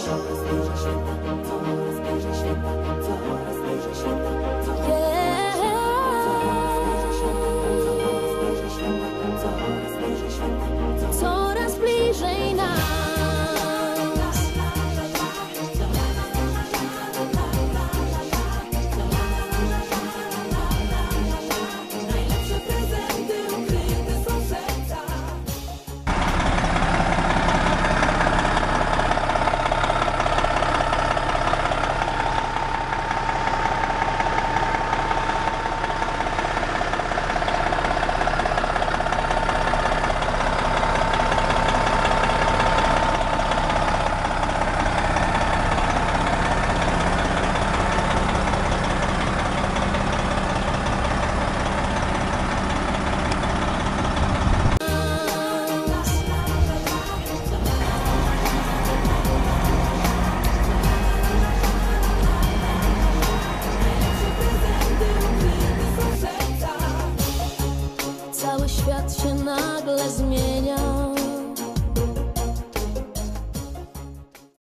Coraz bliżej nas. Najlepsze prezenty ukryte są w sercach. Cały świat się nagle zmienia.